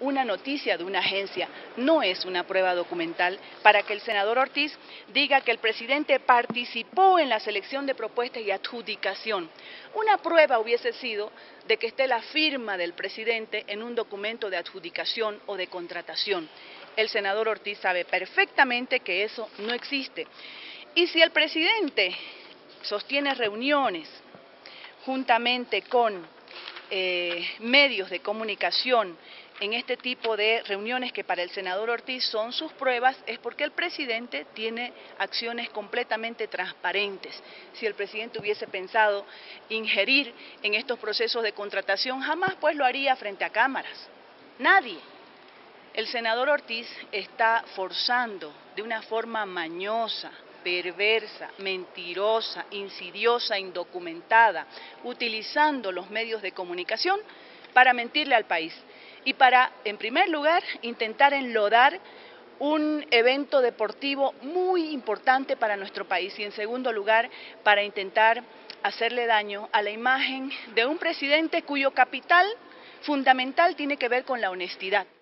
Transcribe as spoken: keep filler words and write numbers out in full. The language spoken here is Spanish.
una noticia de una agencia, no es una prueba documental para que el senador Ortiz diga que el presidente participó en la selección de propuestas y adjudicación. Una prueba hubiese sido de que esté la firma del presidente en un documento de adjudicación o de contratación. El senador Ortiz sabe perfectamente que eso no existe. Y si el presidente sostiene reuniones juntamente con eh, medios de comunicación en este tipo de reuniones que para el senador Ortiz son sus pruebas, es porque el presidente tiene acciones completamente transparentes. Si el presidente hubiese pensado ingerir en estos procesos de contratación, jamás pues lo haría frente a cámaras. Nadie. El senador Ortiz está forzando de una forma mañosa, perversa, mentirosa, insidiosa, indocumentada, utilizando los medios de comunicación para mentirle al país y para, en primer lugar, intentar enlodar un evento deportivo muy importante para nuestro país y, en segundo lugar, para intentar hacerle daño a la imagen de un presidente cuyo capital fundamental tiene que ver con la honestidad.